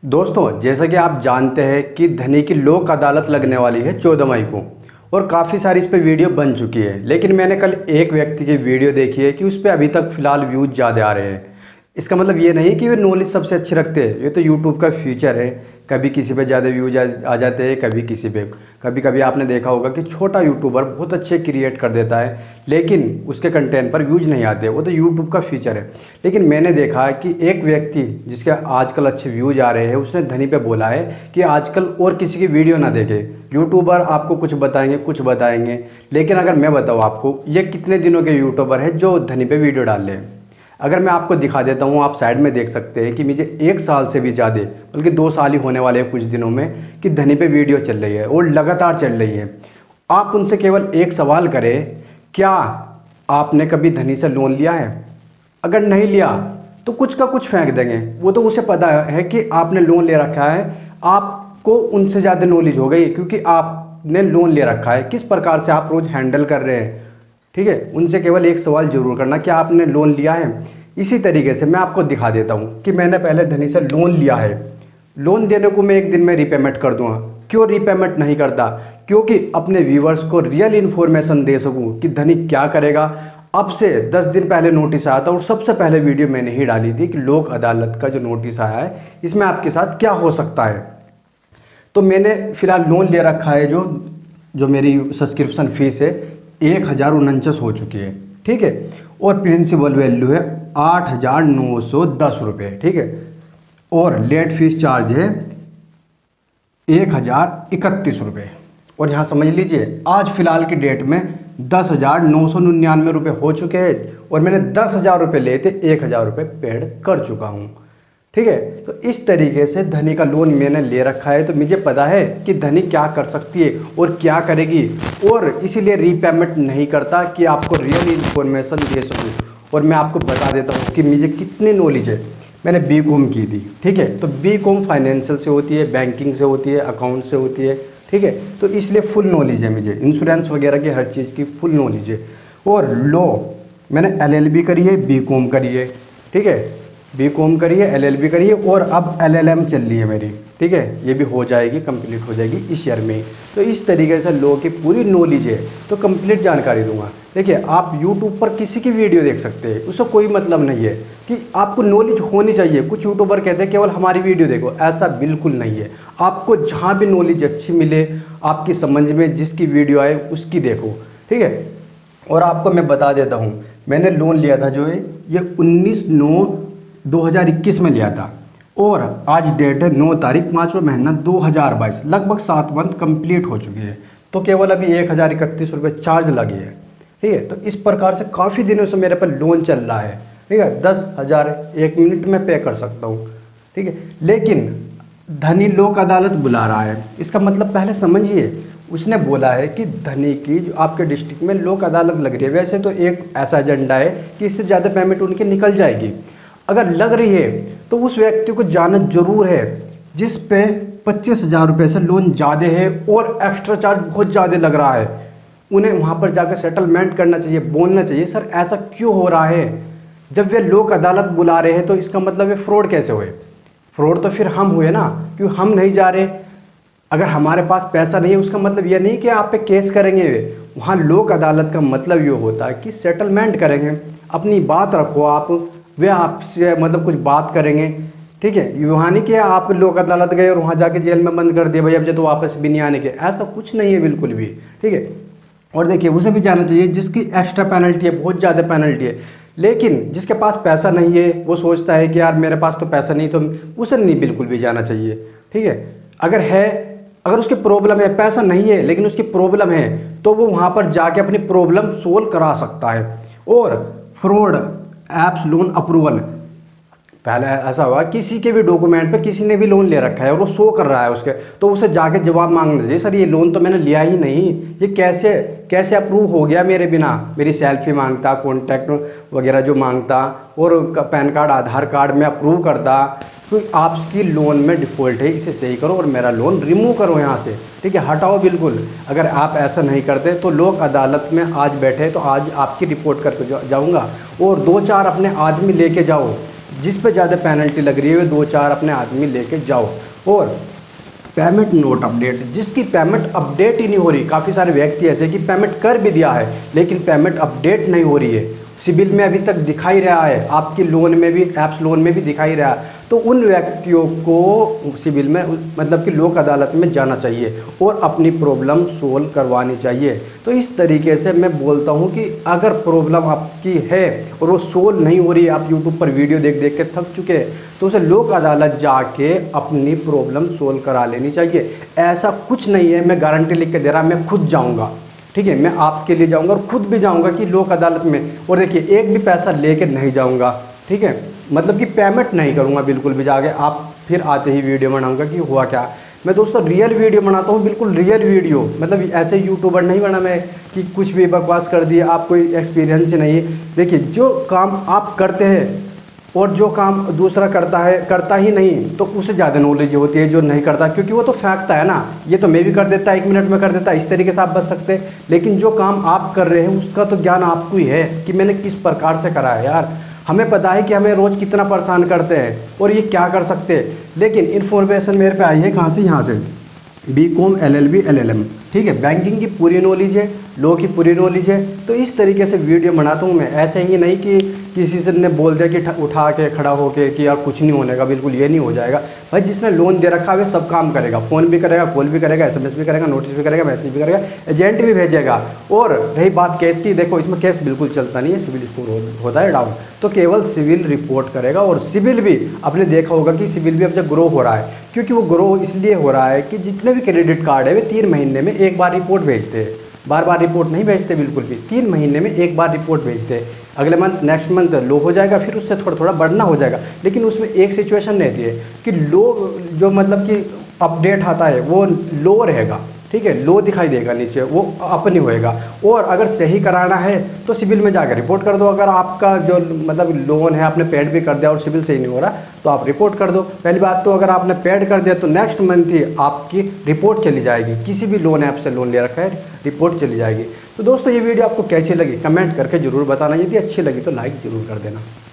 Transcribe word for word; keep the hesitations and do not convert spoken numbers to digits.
दोस्तों, जैसा कि आप जानते हैं कि धनी की लोक अदालत लगने वाली है चौदह मई को और काफ़ी सारी इस पे वीडियो बन चुकी है। लेकिन मैंने कल एक व्यक्ति की वीडियो देखी है कि उस पर अभी तक फ़िलहाल व्यूज़ ज़्यादा आ रहे हैं। इसका मतलब ये नहीं कि वे नॉलेज सबसे अच्छी रखते हैं, ये तो यूट्यूब का फीचर है। कभी किसी पे ज़्यादा व्यूज आ जाते हैं, कभी किसी पे। कभी कभी आपने देखा होगा कि छोटा यूट्यूबर बहुत अच्छे क्रिएट कर देता है लेकिन उसके कंटेंट पर व्यूज नहीं आते, वो तो यूट्यूब का फीचर है। लेकिन मैंने देखा है कि एक व्यक्ति जिसके आजकल अच्छे व्यूज आ रहे हैं, उसने धनी पे बोला है कि आजकल और किसी की वीडियो ना देखे। यूट्यूबर आपको कुछ बताएंगे कुछ बताएंगे, लेकिन अगर मैं बताऊँ आपको, ये कितने दिनों के यूट्यूबर है जो धनी पे वीडियो डाल रहे हैं। अगर मैं आपको दिखा देता हूँ, आप साइड में देख सकते हैं कि मुझे एक साल से भी ज़्यादा, बल्कि दो साल ही होने वाले हैं कुछ दिनों में, कि धनी पे वीडियो चल रही है और लगातार चल रही है। आप उनसे केवल एक सवाल करें, क्या आपने कभी धनी से लोन लिया है? अगर नहीं लिया तो कुछ का कुछ फेंक देंगे। वो तो उसे पता है कि आपने लोन ले रखा है, आपको उनसे ज़्यादा नॉलेज हो गई क्योंकि आपने लोन ले रखा है, किस प्रकार से आप रोज़ हैंडल कर रहे हैं। ठीक है, उनसे केवल एक सवाल जरूर करना, क्या आपने लोन लिया है? इसी तरीके से मैं आपको दिखा देता हूँ कि मैंने पहले धनी से लोन लिया है। लोन देने को मैं एक दिन में रिपेमेंट कर दूंगा। क्यों रिपेमेंट नहीं करता? क्योंकि अपने व्यूवर्स को रियल इन्फॉर्मेशन दे सकूँ कि धनी क्या करेगा। अब से दस दिन पहले नोटिस आया था और सबसे पहले वीडियो मैंने ही डाली थी कि लोक अदालत का जो नोटिस आया है, इसमें आपके साथ क्या हो सकता है। तो मैंने फ़िलहाल लोन ले रखा है, जो जो मेरी सब्सक्रिप्शन फ़ीस है एक हज़ार उनचास हो चुकी है। ठीक है, और प्रिंसिपल वैल्यू है आठ हज़ार नौ सौ दस रुपये। ठीक है, और लेट फीस चार्ज है एक हज़ार इकतीस रुपये। और यहाँ समझ लीजिए, आज फिलहाल की डेट में दस हज़ार नौ सौ निन्यानवे रुपये हो चुके हैं और मैंने दस हज़ार रुपये लिए थे, एक हज़ार रुपये पेड कर चुका हूँ। ठीक है, तो इस तरीके से धनी का लोन मैंने ले रखा है। तो मुझे पता है कि धनी क्या कर सकती है और क्या करेगी, और इसीलिए रीपेमेंट नहीं करता कि आपको रियल इन्फॉर्मेशन दे सकूँ। और मैं आपको बता देता हूँ कि मुझे कितनी नॉलेज है। मैंने बी कॉम की थी। ठीक है, तो बी कॉम फाइनेंशियल से होती है, बैंकिंग से होती है, अकाउंट से होती है। ठीक है, तो इसलिए फुल नॉलेज है मुझे, इंश्योरेंस वगैरह की हर चीज़ की फुल नॉलेज है। और लॉ मैंने एल एल बी करी है, बी कॉम करी है। ठीक है, बी कॉम करिए, एल एल बी करिए, और अब एल एल एम चल रही है मेरी। ठीक है, ये भी हो जाएगी, कंप्लीट हो जाएगी इस ईयर में। तो इस तरीके से लॉ की पूरी नॉलेज है, तो कंप्लीट जानकारी दूंगा। देखिए, आप यूट्यूब पर किसी की वीडियो देख सकते हैं, उससे कोई मतलब नहीं है कि आपको नॉलेज होनी चाहिए। कुछ यूट्यूबर कहते हैं केवल हमारी वीडियो देखो, ऐसा बिल्कुल नहीं है। आपको जहाँ भी नॉलेज अच्छी मिले, आपकी समझ में जिसकी वीडियो आए उसकी देखो। ठीक है, और आपको मैं बता देता हूँ, मैंने लोन लिया था जो है ये उन्नीस नौ दो हज़ार इक्कीस में लिया था, और आज डेट है नौ तारीख पाँचवा महीना दो हज़ार बाईस। लगभग सात मंथ कंप्लीट हो चुकी है, तो केवल अभी एक हज़ार इकतीस रुपये चार्ज लगे हैं। ठीक है, तो इस प्रकार से काफ़ी दिनों से मेरे पर लोन चल रहा है। ठीक है, दस हज़ार एक मिनट में पे कर सकता हूँ। ठीक है, लेकिन धनी लोक अदालत बुला रहा है, इसका मतलब पहले समझिए। उसने बोला है कि धनी की जो आपके डिस्ट्रिक्ट में लोक अदालत लग रही है। वैसे तो एक ऐसा एजेंडा है कि इससे ज़्यादा पेमेंट उनकी निकल जाएगी। अगर लग रही है तो उस व्यक्ति को जाना जरूर है जिस पे पच्चीस हज़ार रुपये से लोन ज़्यादा है और एक्स्ट्रा चार्ज बहुत ज़्यादा लग रहा है। उन्हें वहाँ पर जाकर सेटलमेंट करना चाहिए, बोलना चाहिए, सर ऐसा क्यों हो रहा है। जब वे लोक अदालत बुला रहे हैं तो इसका मतलब ये फ्रॉड कैसे हुए? फ्रॉड तो फिर हम हुए ना, क्यों हम नहीं जा रहे। अगर हमारे पास पैसा नहीं है उसका मतलब यह नहीं कि आप पे केस करेंगे। वहाँ लोक अदालत का मतलब ये होता है कि सेटलमेंट करेंगे, अपनी बात रखो आप, वे आपसे मतलब कुछ बात करेंगे। ठीक है, वहाँ नहीं कि आप लोक अदालत गए और वहाँ जाके जेल में बंद कर दिए, भाई अब जो तो वापस भी नहीं आने के, ऐसा कुछ नहीं है बिल्कुल भी। ठीक है, और देखिए उसे भी जाना चाहिए जिसकी एक्स्ट्रा पेनल्टी है, बहुत ज़्यादा पेनल्टी है। लेकिन जिसके पास पैसा नहीं है वो सोचता है कि यार मेरे पास तो पैसा नहीं, तो उसे नहीं बिल्कुल भी जाना चाहिए। ठीक है, अगर है, अगर उसकी प्रॉब्लम है, पैसा नहीं है लेकिन उसकी प्रॉब्लम है, तो वो वहाँ पर जाके अपनी प्रॉब्लम सोल्व करा सकता है। और फ्रॉड एप्स लोन अप्रूवल, पहले ऐसा हुआ किसी के भी डॉक्यूमेंट पे किसी ने भी लोन ले रखा है और वो शो कर रहा है उसके, तो उसे जाके जवाब मांगना चाहिए, सर ये लोन तो मैंने लिया ही नहीं, ये कैसे कैसे अप्रूव हो गया मेरे बिना। मेरी सेल्फी मांगता, कॉन्टैक्ट वगैरह जो मांगता, और पैन कार्ड आधार कार्ड में अप्रूव करता। तो आपकी लोन में डिफ़ॉल्ट है, इसे सही करो और मेरा लोन रिमूव करो यहाँ से। ठीक है, हटाओ बिल्कुल। अगर आप ऐसा नहीं करते तो लोक अदालत में आज बैठे तो आज आपकी रिपोर्ट करके जाऊँगा, और दो चार अपने आदमी लेके जाओ जिस पे ज़्यादा पेनल्टी लग रही है वो दो चार अपने आदमी लेके जाओ। और पेमेंट नोट अपडेट, जिसकी पेमेंट अपडेट ही नहीं हो रही, काफ़ी सारे व्यक्ति ऐसे कि पेमेंट कर भी दिया है लेकिन पेमेंट अपडेट नहीं हो रही है, सिबिल में अभी तक दिखाई रहा है, आपकी लोन में भी, एप्स लोन में भी दिखाई रहा है, तो उन व्यक्तियों को सिबिल में मतलब कि लोक अदालत में जाना चाहिए और अपनी प्रॉब्लम सोल्व करवानी चाहिए। तो इस तरीके से मैं बोलता हूँ कि अगर प्रॉब्लम आपकी है और वो सोल्व नहीं हो रही है, आप यूट्यूब पर वीडियो देख देख के थक चुके हैं, तो उसे लोक अदालत जाके अपनी प्रॉब्लम सोल्व करा लेनी चाहिए। ऐसा कुछ नहीं है, मैं गारंटी लिख के दे रहा, मैं खुद जाऊँगा, ठीक है, मैं आपके लिए जाऊंगा और खुद भी जाऊंगा कि लोक अदालत में, और देखिए एक भी पैसा लेके नहीं जाऊंगा, ठीक है, मतलब कि पेमेंट नहीं करूंगा बिल्कुल भी जाके। आप फिर आते ही वीडियो बनाऊंगा कि हुआ क्या। मैं दोस्तों रियल वीडियो बनाता हूँ, बिल्कुल रियल वीडियो, मतलब ऐसे यूट्यूबर नहीं बना मैं कि कुछ भी बकवास कर दिए, आप कोई एक्सपीरियंस ही नहीं है। देखिए जो काम आप करते हैं और जो काम दूसरा करता है करता ही नहीं, तो उसे ज़्यादा नॉलेज होती है जो नहीं करता, क्योंकि वो तो फेंकता है ना, ये तो मैं भी कर देता, एक मिनट में कर देता, इस तरीके से आप बच सकते हैं। लेकिन जो काम आप कर रहे हैं उसका तो ज्ञान आपको ही है कि मैंने किस प्रकार से करा है। यार हमें पता है कि हमें रोज़ कितना परेशान करते हैं और ये क्या कर सकते हैं, लेकिन इन्फॉर्मेशन मेरे पे आई है कहाँ से, यहाँ से, B Com L L B L L M, ठीक है, बैंकिंग की पूरी नॉलेज है, लॉ की पूरी नॉलेज है। तो इस तरीके से वीडियो बनाता हूँ मैं, ऐसे ही नहीं कि किसी से ने बोल दिया कि उठा के खड़ा होके कि यार कुछ नहीं होने का, बिल्कुल ये नहीं हो जाएगा भाई। जिसने लोन दे रखा है सब काम करेगा, फ़ोन भी करेगा, कॉल भी करेगा, एसएमएस भी करेगा, नोटिस भी करेगा, मैसेज भी करेगा, एजेंट भी भेजेगा। और रही बात केस की, देखो इसमें केस बिल्कुल चलता नहीं है, सिविल स्कोर होता है डाउन, तो केवल सिविल रिपोर्ट करेगा। और सिविल भी आपने देखा होगा कि सिविल भी अब जब ग्रो हो रहा है, क्योंकि वो ग्रो इसलिए हो रहा है कि जितने भी क्रेडिट कार्ड है वे तीन महीने में एक बार रिपोर्ट भेजते हैं, बार बार रिपोर्ट नहीं भेजते बिल्कुल भी, तीन महीने में एक बार रिपोर्ट भेजते हैं। अगले मंथ नेक्स्ट मंथ लो हो जाएगा, फिर उससे थोड़ा थोड़ा बढ़ना हो जाएगा। लेकिन उसमें एक सिचुएशन रहती है कि लो जो मतलब कि अपडेट आता है वो लो रहेगा, ठीक है, लो दिखाई देगा नीचे, वो अप नहीं होएगा। और अगर सही कराना है तो सिविल में जाकर रिपोर्ट कर दो। अगर आपका जो मतलब लोन है आपने पेड भी कर दिया और सिविल सही नहीं हो रहा तो आप रिपोर्ट कर दो। पहली बात तो अगर आपने पेड कर दिया तो नेक्स्ट मंथ ही आपकी रिपोर्ट चली जाएगी, किसी भी लोन ऐप से लोन ले रखा है रिपोर्ट चली जाएगी। तो दोस्तों ये वीडियो आपको कैसी लगी कमेंट करके ज़रूर बताना, यदि अच्छी लगी तो लाइक ज़रूर कर देना।